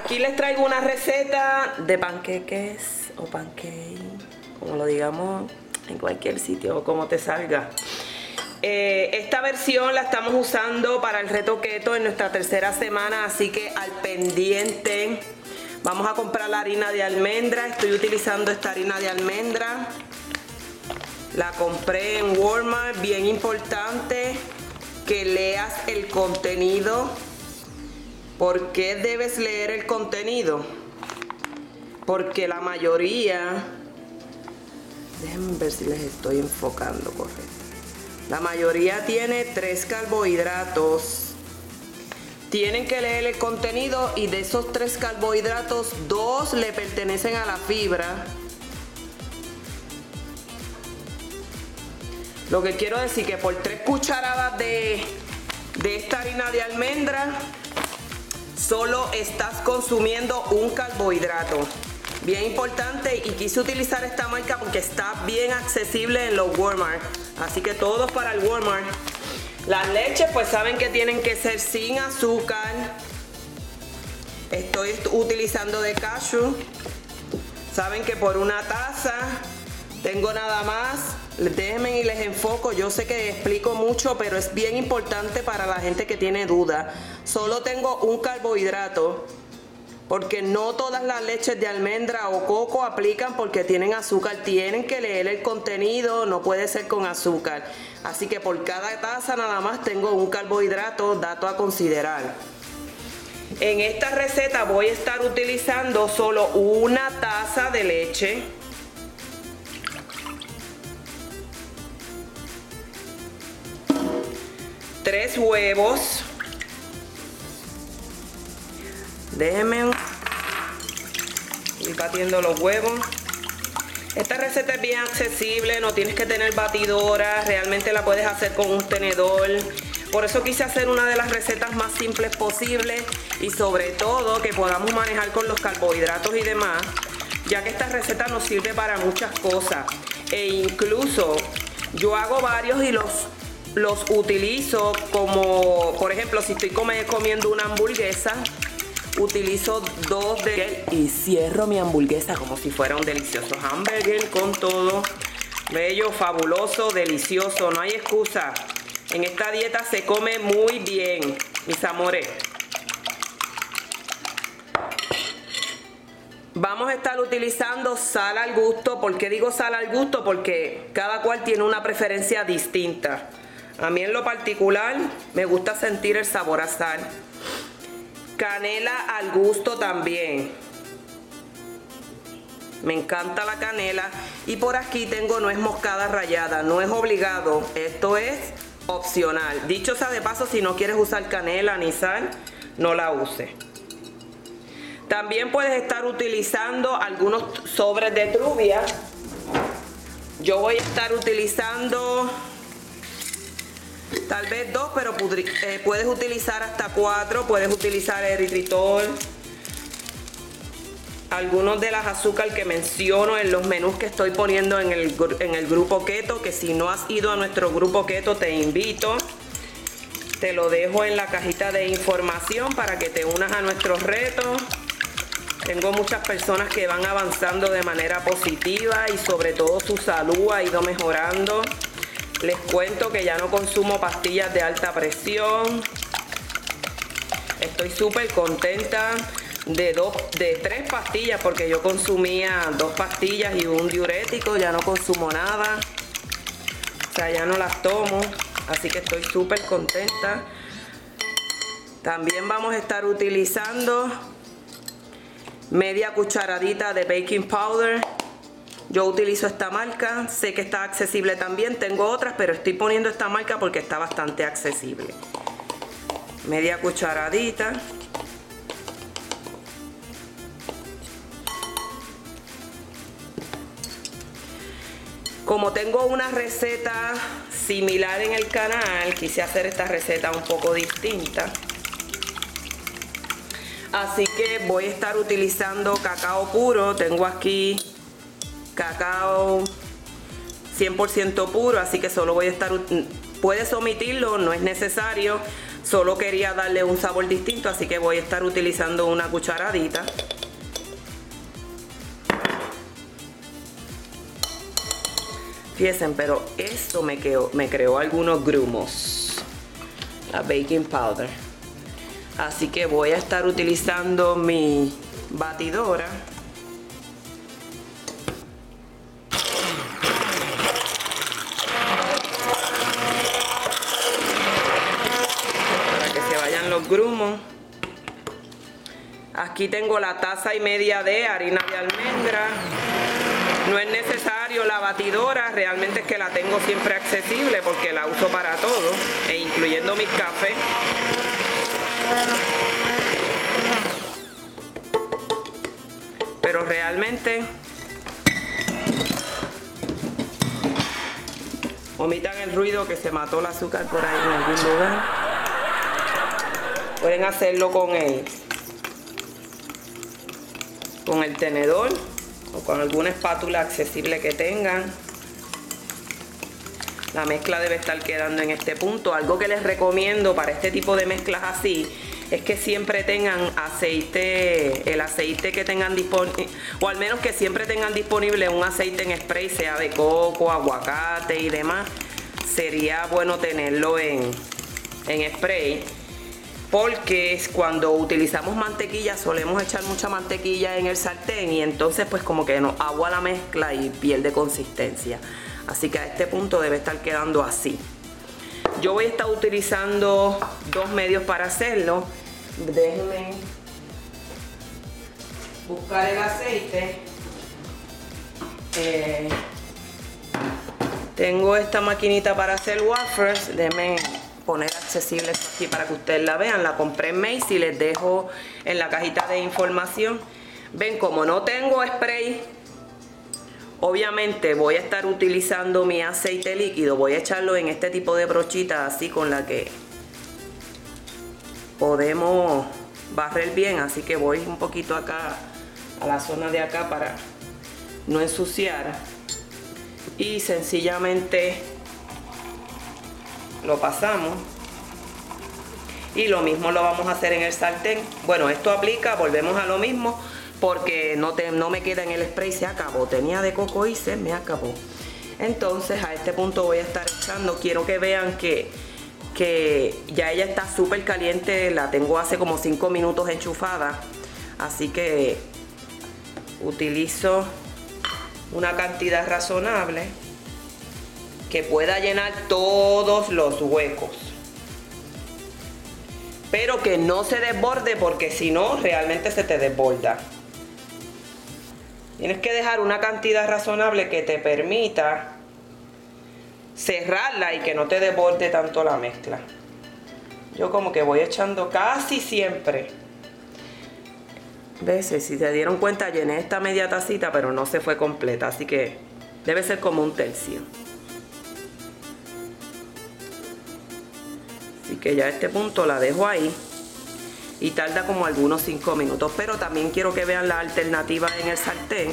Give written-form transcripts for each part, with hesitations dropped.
Aquí les traigo una receta de panqueques o pancake, como lo digamos en cualquier sitio o como te salga. Esta versión la estamos usando para el reto keto en nuestra tercera semana, así que al pendiente. Vamos a comprar la harina de almendra. Estoy utilizando esta harina de almendra. La compré en Walmart. Bien importante que leas el contenido. ¿Por qué debes leer el contenido? Porque la mayoría... Déjenme ver si les estoy enfocando correcto. La mayoría tiene 3 carbohidratos. Tienen que leer el contenido y de esos 3 carbohidratos, 2 le pertenecen a la fibra. Lo que quiero decir que por 3 cucharadas de esta harina de almendra, solo estás consumiendo un carbohidrato. Bien importante, y quise utilizar esta marca porque está bien accesible en los Walmart. Así que todos para el Walmart. Las leches pues saben que tienen que ser sin azúcar. Estoy utilizando de cashew. Saben que por una taza tengo nada más. Déjenme y les enfoco. Yo sé que explico mucho, pero es bien importante para la gente que tiene duda. Solo tengo un carbohidrato, porque no todas las leches de almendra o coco aplican porque tienen azúcar. Tienen que leer el contenido, no puede ser con azúcar. Así que por cada taza nada más tengo un carbohidrato, dato a considerar. En esta receta voy a estar utilizando solo una taza de leche. Tres huevos. Déjenme ir batiendo los huevos. Esta receta es bien accesible, no tienes que tener batidora, realmente la puedes hacer con un tenedor. Por eso quise hacer una de las recetas más simples posibles y sobre todo que podamos manejar con los carbohidratos y demás, ya que esta receta nos sirve para muchas cosas. E incluso yo hago varios y los utilizo como, por ejemplo, si estoy comiendo una hamburguesa, utilizo 2 de él y cierro mi hamburguesa como si fuera un delicioso hamburger con todo. Bello, fabuloso, delicioso, no hay excusa. En esta dieta se come muy bien, mis amores. Vamos a estar utilizando sal al gusto. ¿Por qué digo sal al gusto? Porque cada cual tiene una preferencia distinta. A mí en lo particular me gusta sentir el sabor a sal. Canela al gusto también. Me encanta la canela. Y por aquí tengo nuez moscada rallada. No es obligado, esto es opcional. Dicho sea de paso, si no quieres usar canela ni sal, no la uses. También puedes estar utilizando algunos sobres de truvia. Yo voy a estar utilizando tal vez 2, pero puedes utilizar hasta 4. Puedes utilizar eritritol, algunos de las azúcar que menciono en los menús que estoy poniendo en el grupo keto, que si no has ido a nuestro grupo keto te invito. Te lo dejo en la cajita de información para que te unas a nuestros retos. Tengo muchas personas que van avanzando de manera positiva y sobre todo su salud ha ido mejorando. Les cuento que ya no consumo pastillas de alta presión. Estoy súper contenta de 3 pastillas, porque yo consumía 2 pastillas y un diurético. Ya no consumo nada. O sea, ya no las tomo. Así que estoy súper contenta. También vamos a estar utilizando media cucharadita de baking powder. Yo utilizo esta marca, sé que está accesible también, tengo otras, pero estoy poniendo esta marca porque está bastante accesible. Media cucharadita. Como tengo una receta similar en el canal, quise hacer esta receta un poco distinta. Así que voy a estar utilizando cacao puro. Tengo aquí cacao 100% puro, así que solo voy a estar... Puedes omitirlo, no es necesario. Solo quería darle un sabor distinto, así que voy a estar utilizando una cucharadita. Fíjense, pero esto me creó algunos grumos, la baking powder. Así que voy a estar utilizando mi batidora. Para que se vayan los grumos. Aquí tengo la taza y media de harina de almendra. No es necesario la batidora, realmente es que la tengo siempre accesible porque la uso para todo, e incluyendo mis cafés. Pero realmente, omitan el ruido que se mató el azúcar por ahí en algún lugar. Pueden hacerlo con el tenedor o con alguna espátula accesible que tengan. La mezcla debe estar quedando en este punto. Algo que les recomiendo para este tipo de mezclas así es que siempre tengan aceite, el aceite que tengan disponible, o al menos que siempre tengan disponible un aceite en spray, sea de coco, aguacate y demás. Sería bueno tenerlo en spray, porque cuando utilizamos mantequilla solemos echar mucha mantequilla en el sartén y entonces pues como que nos agua la mezcla y pierde consistencia. Así que a este punto debe estar quedando así. Yo voy a estar utilizando dos medios para hacerlo. Déjenme buscar el aceite. Tengo esta maquinita para hacer wafers. Déjenme poner accesible esto aquí para que ustedes la vean. La compré en Macy's y les dejo en la cajita de información. Ven, como no tengo spray, obviamente voy a estar utilizando mi aceite líquido. Voy a echarlo en este tipo de brochita así con la que podemos barrer bien. Así que voy un poquito acá a la zona de acá para no ensuciar. Y sencillamente lo pasamos. Y lo mismo lo vamos a hacer en el sartén. Bueno, esto aplica, volvemos a lo mismo, porque no me queda en el spray, se acabó. Tenía de coco y se me acabó. Entonces a este punto voy a estar echando. Quiero que vean que ya ella está súper caliente. La tengo hace como 5 minutos enchufada. Así que utilizo una cantidad razonable que pueda llenar todos los huecos, pero que no se desborde, porque si no realmente se te desborda. Tienes que dejar una cantidad razonable que te permita cerrarla y que no te desborde tanto la mezcla. Yo como que voy echando casi siempre. ¿Ves? Si se dieron cuenta, llené esta media tacita, pero no se fue completa, así que debe ser como un tercio. Así que ya a este punto la dejo ahí y tarda como algunos 5 minutos, pero también quiero que vean la alternativa en el sartén.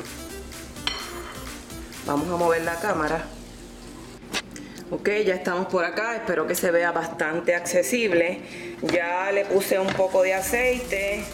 Vamos a mover la cámara. Ok, ya estamos por acá, espero que se vea bastante accesible. Ya le puse un poco de aceite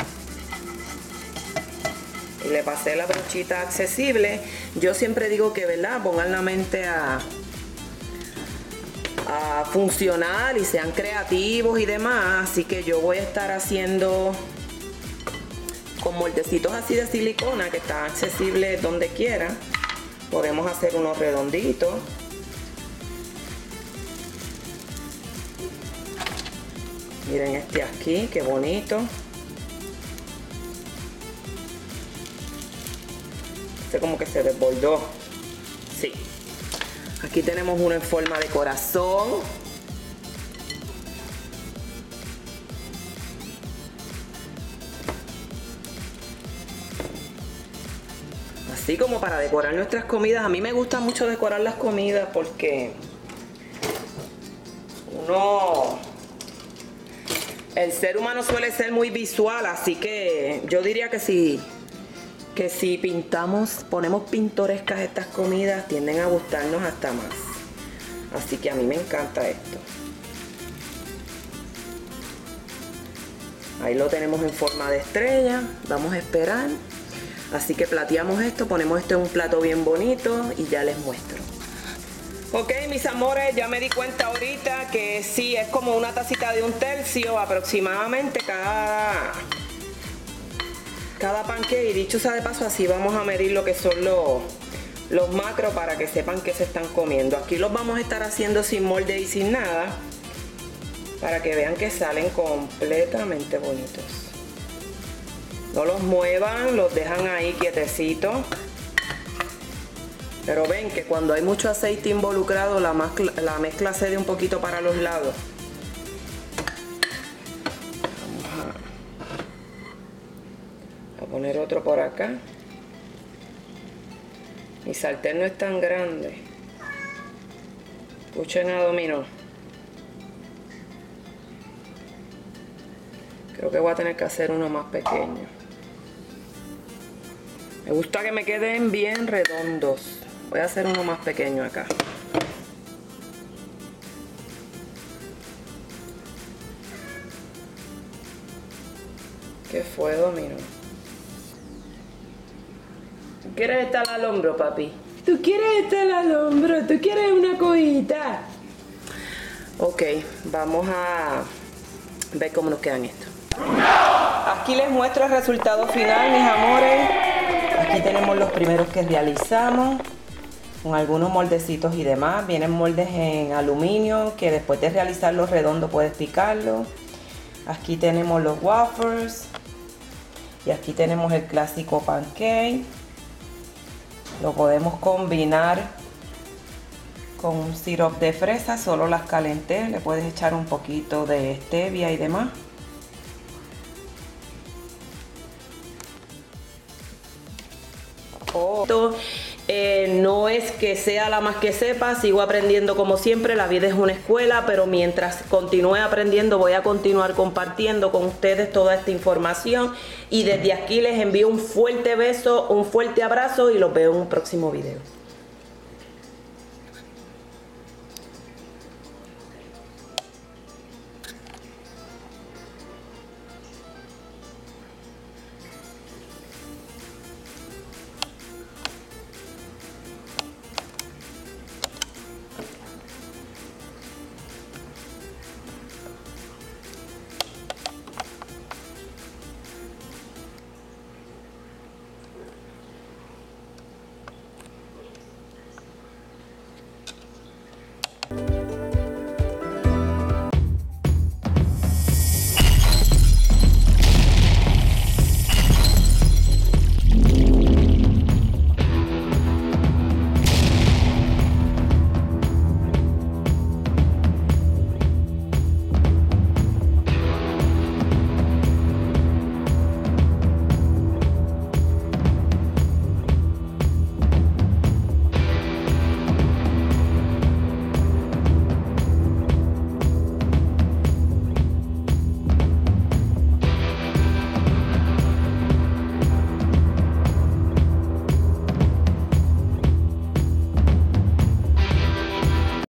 y le pasé la brochita accesible. Yo siempre digo que, ¿verdad?, pongan la mente a funcionar y sean creativos y demás. Así que yo voy a estar haciendo con moldecitos así de silicona que están accesibles donde quiera. Podemos hacer unos redonditos. Miren este aquí, qué bonito. Este como que se desbordó. Sí. Aquí tenemos uno en forma de corazón. Así como para decorar nuestras comidas. A mí me gusta mucho decorar las comidas porque el ser humano suele ser muy visual, así que yo diría que si ponemos pintorescas estas comidas, tienden a gustarnos hasta más. Así que a mí me encanta esto. Ahí lo tenemos en forma de estrella. Vamos a esperar. Así que plateamos esto, ponemos esto en un plato bien bonito y ya les muestro. Ok, mis amores, ya me di cuenta ahorita que sí, es como una tacita de 1/3 aproximadamente cada pancake. Y dicho sea de paso, así vamos a medir lo que son los macros para que sepan que se están comiendo. Aquí los vamos a estar haciendo sin molde y sin nada, para que vean que salen completamente bonitos. No los muevan, los dejan ahí quietecitos. Pero ven que cuando hay mucho aceite involucrado, la mezcla cede un poquito para los lados. Vamos a poner otro por acá. Mi sartén no es tan grande. Escuchen a Dominó. Creo que voy a tener que hacer uno más pequeño. Me gusta que me queden bien redondos. Voy a hacer uno más pequeño acá. ¿Qué fue, Dominó? ¿Tú quieres estar al hombro, papi? ¿Tú quieres estar al hombro? ¿Tú quieres una cojita? Ok, vamos a ver cómo nos quedan estos. Aquí les muestro el resultado final, mis amores. Aquí tenemos los primeros que realizamos, con algunos moldecitos y demás. Vienen moldes en aluminio, que después de realizarlo redondo puedes picarlo. Aquí tenemos los waffles. Y aquí tenemos el clásico pancake. Lo podemos combinar con un sirope de fresa. Solo las calenté. Le puedes echar un poquito de stevia y demás. No es que sea la más que sepa, sigo aprendiendo como siempre, la vida es una escuela, pero mientras continúe aprendiendo voy a continuar compartiendo con ustedes toda esta información y desde aquí les envío un fuerte beso, un fuerte abrazo y los veo en un próximo video.